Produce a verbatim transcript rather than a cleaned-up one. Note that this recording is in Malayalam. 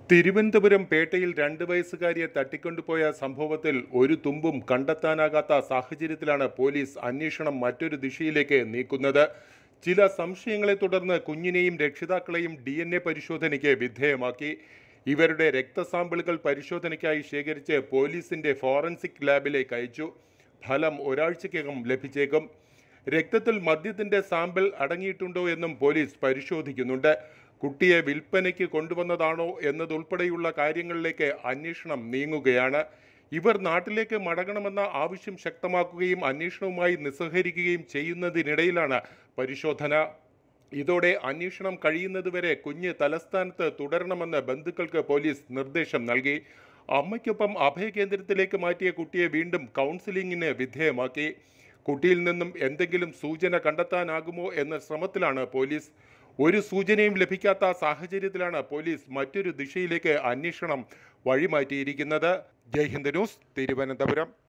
തിരുവനന്തപുരം പേട്ടയിൽ രണ്ട് വയസ്സുകാരിയെ തട്ടിക്കൊണ്ടുപോയ സംഭവത്തിൽ ഒരു തുമ്പും കണ്ടെത്താനാകാത്ത സാഹചര്യത്തിലാണ് പോലീസ് അന്വേഷണം മറ്റൊരു ദിശയിലേക്ക് നീക്കുന്നത്. ചില സംശയങ്ങളെ തുടർന്ന് കുഞ്ഞിനെയും രക്ഷിതാക്കളെയും ഡി എൻ എ പരിശോധനയ്ക്ക് വിധേയമാക്കി. ഇവരുടെ രക്തസാമ്പിളുകൾ പരിശോധനയ്ക്കായി ശേഖരിച്ച് പോലീസിന്റെ ഫോറൻസിക് ലാബിലേക്ക് അയച്ചു. ഫലം ഒരാഴ്ചയ്ക്കകം ലഭിച്ചേക്കും. രക്തത്തിൽ മദ്യത്തിന്റെ സാമ്പിൾ അടങ്ങിയിട്ടുണ്ടോ എന്നും പോലീസ് പരിശോധിക്കുന്നുണ്ട്. കുട്ടിയെ വിൽപ്പനയ്ക്ക് കൊണ്ടുവന്നതാണോ എന്നതുൾപ്പെടെയുള്ള കാര്യങ്ങളിലേക്ക് അന്വേഷണം നീങ്ങുകയാണ്. ഇവർ നാട്ടിലേക്ക് മടങ്ങണമെന്ന ആവശ്യം ശക്തമാക്കുകയും അന്വേഷണവുമായി നിസ്സഹകരിക്കുകയും ചെയ്യുന്നതിനിടയിലാണ് പരിശോധന. ഇതോടെ അന്വേഷണം കഴിയുന്നതുവരെ കുഞ്ഞ് തലസ്ഥാനത്ത് തുടരണമെന്ന് ബന്ധുക്കൾക്ക് പോലീസ് നിർദ്ദേശം നൽകി. അമ്മയ്ക്കൊപ്പം അഭയകേന്ദ്രത്തിലേക്ക് മാറ്റിയ കുട്ടിയെ വീണ്ടും കൗൺസിലിംഗിന് വിധേയമാക്കി. കുട്ടിയിൽ നിന്നും എന്തെങ്കിലും സൂചന കണ്ടെത്താനാകുമോ എന്ന ശ്രമത്തിലാണ് പോലീസ്. ഒരു സൂചനയും ലഭിക്കാത്ത സാഹചര്യത്തിലാണ് പോലീസ് മറ്റൊരു ദിശയിലേക്ക് അന്വേഷണം വഴിമാറ്റിയിരിക്കുന്നത്. ജയ് ഹിന്ദ് ന്യൂസ്, തിരുവനന്തപുരം.